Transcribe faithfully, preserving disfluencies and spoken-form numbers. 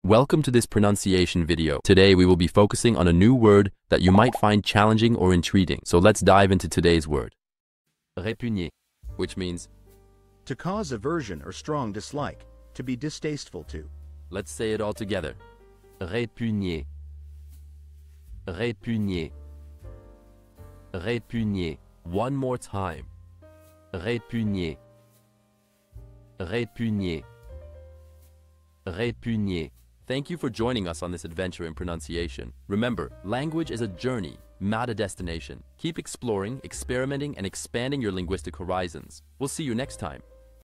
Welcome to this pronunciation video. Today we will be focusing on a new word that you might find challenging or intriguing. So let's dive into today's word. Répugner, which means to cause aversion or strong dislike, to be distasteful to. Let's say it all together. Répugner. Répugner. Répugner. One more time. Répugner. Répugner. Répugner. Thank you for joining us on this adventure in pronunciation. Remember, language is a journey, not a destination. Keep exploring, experimenting, and expanding your linguistic horizons. We'll see you next time.